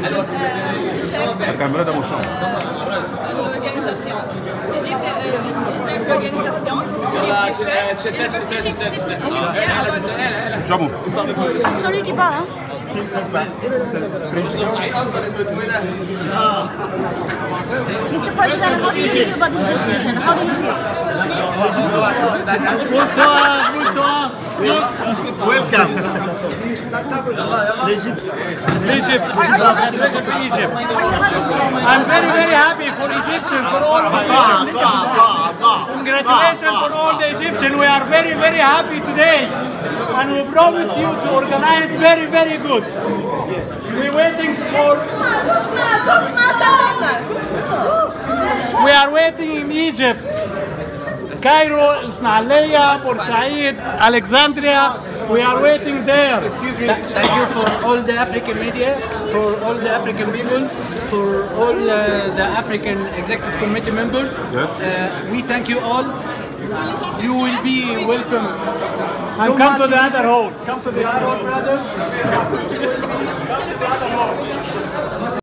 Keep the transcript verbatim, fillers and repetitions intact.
La caméra de mon champ. L'organisation. L'organisation. J'avoue. Sorry, tu parles, hein? Mister President, how do you feel about this decision? How do you feel? Bonsoir, bonsoir. Welcome. Egypt. Egypt. Egypt. I'm very, very happy for Egyptians, for all of Egypt. Congratulations for all the Egyptians. We are very, very happy today. And we promise you to organize very, very good. We're waiting for... We are waiting in Egypt. Cairo, Ismailia, Port Said, Alexandria, we are waiting there. Thank you for all the African media, for all the African people, for all uh, the African Executive Committee members. Yes. Uh, we thank you all. You will be welcome. And So come much to the other hall. Come to the other hall, brothers. brothers.